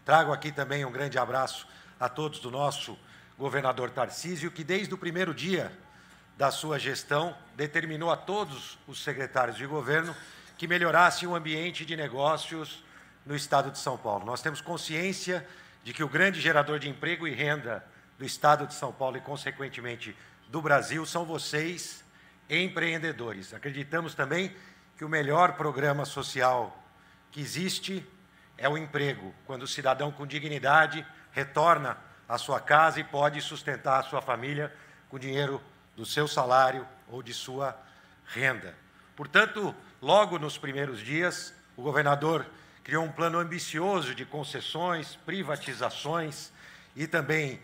Trago aqui também um grande abraço a todos do nosso governador Tarcísio, que desde o primeiro dia da sua gestão determinou a todos os secretários de governo que melhorassem o ambiente de negócios no Estado de São Paulo. Nós temos consciência de que o grande gerador de emprego e renda do Estado de São Paulo e, consequentemente, do Brasil, são vocês, empreendedores. Acreditamos também que o melhor programa social que existe é o emprego, quando o cidadão com dignidade retorna à sua casa e pode sustentar a sua família com dinheiro do seu salário ou de sua renda. Portanto, logo nos primeiros dias, o governador criou um plano ambicioso de concessões, privatizações e também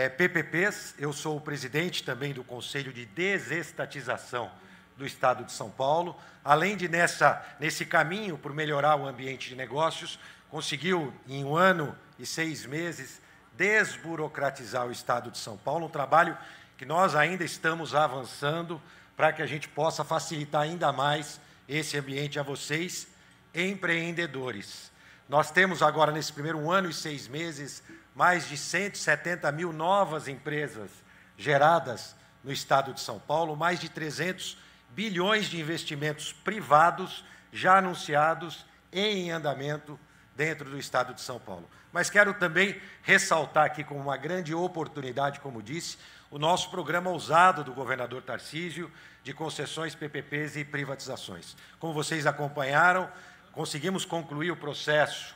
PPPs. Eu sou o presidente também do Conselho de Desestatização do Estado de São Paulo. Além de, nesse caminho por melhorar o ambiente de negócios, conseguiu, em 1 ano e 6 meses, desburocratizar o Estado de São Paulo, um trabalho que nós ainda estamos avançando para que a gente possa facilitar ainda mais esse ambiente a vocês, empreendedores. Nós temos agora, nesse primeiro 1 ano e 6 meses, mais de 170 mil novas empresas geradas no Estado de São Paulo, mais de 300 bilhões de investimentos privados já anunciados e em andamento dentro do Estado de São Paulo. Mas quero também ressaltar aqui como uma grande oportunidade, como disse, o nosso programa ousado do governador Tarcísio de concessões, PPPs e privatizações. Como vocês acompanharam, conseguimos concluir o processo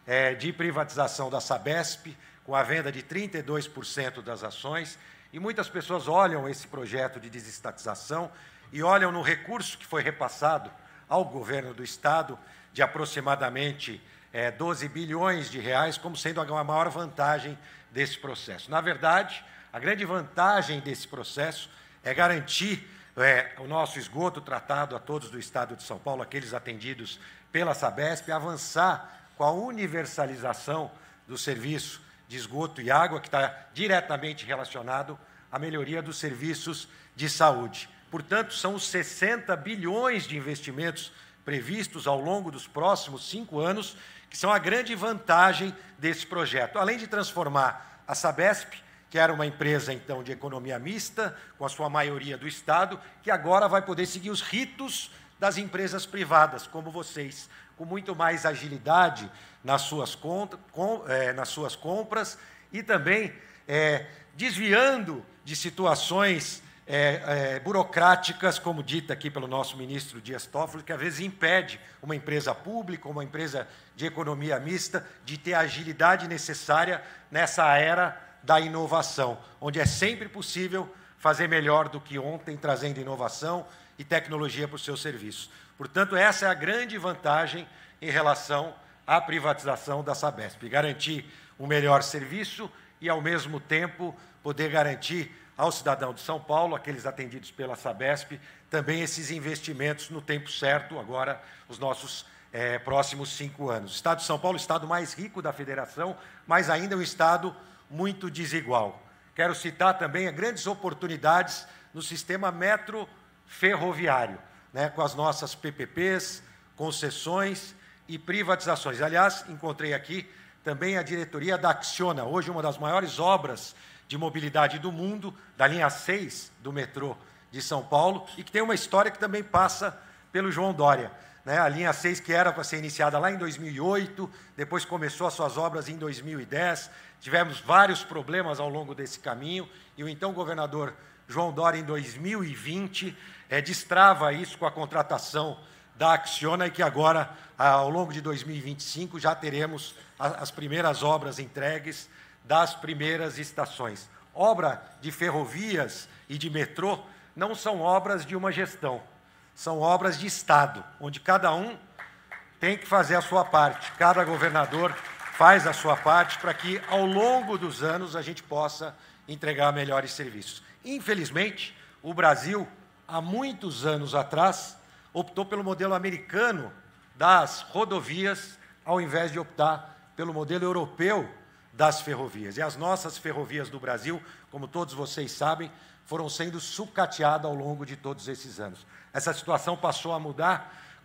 de privatização da Sabesp, com a venda de 32% das ações, e muitas pessoas olham esse projeto de desestatização e olham no recurso que foi repassado ao governo do Estado, de aproximadamente 12 bilhões de reais, como sendo a maior vantagem desse processo. Na verdade, a grande vantagem desse processo é garantir o nosso esgoto tratado a todos do Estado de São Paulo, aqueles atendidos pela Sabesp, avançar com a universalização do serviço de esgoto e água, que está diretamente relacionado à melhoria dos serviços de saúde. Portanto, são os 60 bilhões de investimentos previstos ao longo dos próximos 5 anos, que são a grande vantagem desse projeto. Além de transformar a Sabesp, que era uma empresa, então, de economia mista, com a sua maioria do Estado, que agora vai poder seguir os ritos das empresas privadas, como vocês, com muito mais agilidade nas suas compras e também desviando de situações burocráticas, como dita aqui pelo nosso ministro Dias Toffoli, que às vezes impede uma empresa pública, uma empresa de economia mista, de ter a agilidade necessária nessa era da inovação, onde é sempre possível fazer melhor do que ontem, trazendo inovação e tecnologia para os seus serviços. Portanto, essa é a grande vantagem em relação à privatização da Sabesp, garantir um melhor serviço e, ao mesmo tempo, poder garantir ao cidadão de São Paulo, aqueles atendidos pela Sabesp, também esses investimentos no tempo certo, agora, os nossos próximos 5 anos. O Estado de São Paulo é o estado mais rico da federação, mas ainda é um estado muito desigual. Quero citar também as grandes oportunidades no sistema metro-ferroviário, com as nossas PPPs, concessões e privatizações. Aliás, encontrei aqui também a diretoria da Acciona, hoje uma das maiores obras de mobilidade do mundo, da linha 6 do metrô de São Paulo, e que tem uma história que também passa pelo João Dória. A linha 6, que era para ser iniciada lá em 2008, depois começou as suas obras em 2010, tivemos vários problemas ao longo desse caminho, e o então governador João Dória, em 2020, destrava isso com a contratação da Acciona, e que agora, ao longo de 2025, já teremos as primeiras obras entregues das primeiras estações. Obra de ferrovias e de metrô não são obras de uma gestão, são obras de Estado, onde cada um tem que fazer a sua parte, cada governador faz a sua parte para que, ao longo dos anos, a gente possa entregar melhores serviços. Infelizmente, o Brasil, há muitos anos atrás, optou pelo modelo americano das rodovias, ao invés de optar pelo modelo europeu das ferrovias. E as nossas ferrovias do Brasil, como todos vocês sabem, foram sendo sucateadas ao longo de todos esses anos. Essa situação passou a mudar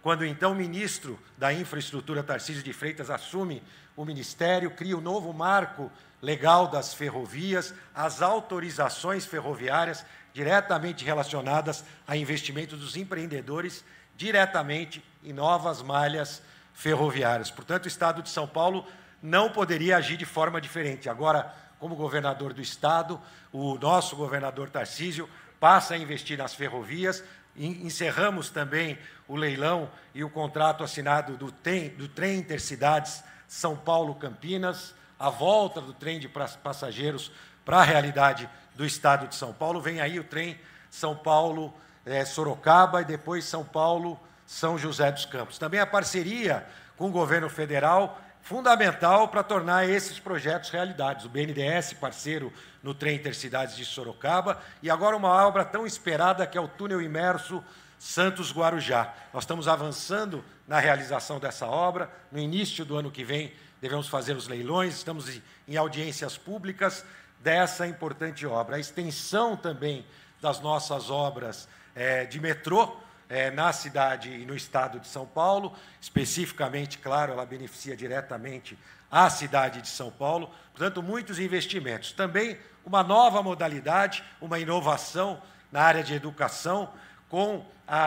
quando então o ministro da Infraestrutura, Tarcísio de Freitas, assume o ministério, cria o novo marco legal das ferrovias, as autorizações ferroviárias diretamente relacionadas a investimentos dos empreendedores diretamente em novas malhas ferroviárias. Portanto, o Estado de São Paulo não poderia agir de forma diferente. Agora, como governador do Estado, o nosso governador Tarcísio passa a investir nas ferrovias. Encerramos também o leilão e o contrato assinado do trem Intercidades São Paulo-Campinas, a volta do trem de passageiros para a realidade do Estado de São Paulo. Vem aí o trem São Paulo-Sorocaba e depois São Paulo-São José dos Campos. Também a parceria com o governo federal, fundamental para tornar esses projetos realidades. O BNDES, parceiro no trem Intercidades de Sorocaba, e agora uma obra tão esperada que é o túnel imerso Santos-Guarujá. Nós estamos avançando na realização dessa obra. No início do ano que vem, devemos fazer os leilões, estamos em audiências públicas dessa importante obra. A extensão também das nossas obras de metrô, na cidade e no estado de São Paulo, especificamente, claro, ela beneficia diretamente a cidade de São Paulo, portanto, muitos investimentos. Também uma nova modalidade, uma inovação na área de educação, com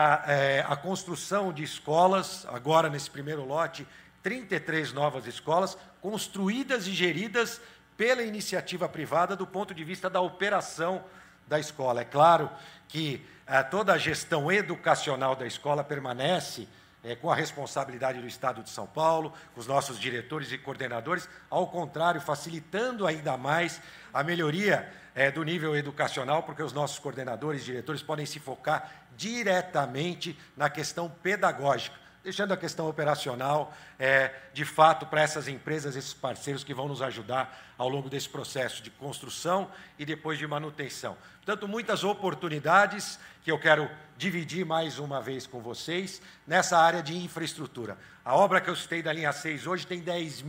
a construção de escolas, agora nesse primeiro lote, 33 novas escolas, construídas e geridas pela iniciativa privada do ponto de vista da operação da escola. É claro que toda a gestão educacional da escola permanece com a responsabilidade do Estado de São Paulo, com os nossos diretores e coordenadores, ao contrário, facilitando ainda mais a melhoria do nível educacional, porque os nossos coordenadores e diretores podem se focar diretamente na questão pedagógica, deixando a questão operacional, de fato, para essas empresas, esses parceiros que vão nos ajudar ao longo desse processo de construção e depois de manutenção. Portanto, muitas oportunidades que eu quero dividir mais uma vez com vocês nessa área de infraestrutura. A obra que eu citei da linha 6 hoje tem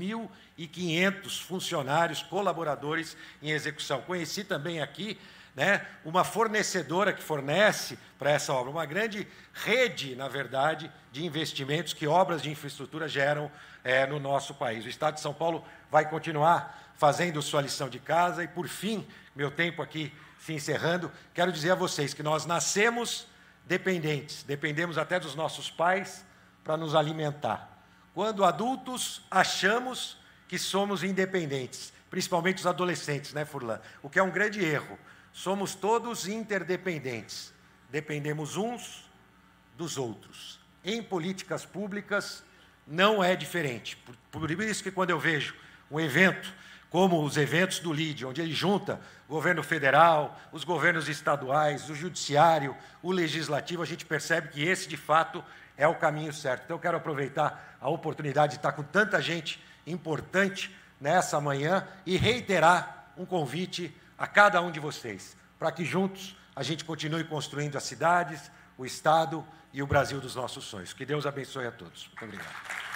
10.500 funcionários, colaboradores em execução. Conheci também aqui uma fornecedora que fornece para essa obra, uma grande rede, na verdade, de investimentos que obras de infraestrutura geram no nosso país. O Estado de São Paulo vai continuar fazendo sua lição de casa e, por fim, meu tempo aqui se encerrando, quero dizer a vocês que nós nascemos dependentes, dependemos até dos nossos pais para nos alimentar. Quando adultos, achamos que somos independentes, principalmente os adolescentes, Furlan? O que é um grande erro. Somos todos interdependentes, dependemos uns dos outros. Em políticas públicas não é diferente. Por isso que quando eu vejo um evento como os eventos do LIDE, onde ele junta o governo federal, os governos estaduais, o judiciário, o legislativo, a gente percebe que esse, de fato, é o caminho certo. Então, eu quero aproveitar a oportunidade de estar com tanta gente importante nessa manhã e reiterar um convite a cada um de vocês, para que juntos a gente continue construindo as cidades, o Estado e o Brasil dos nossos sonhos. Que Deus abençoe a todos. Muito obrigado.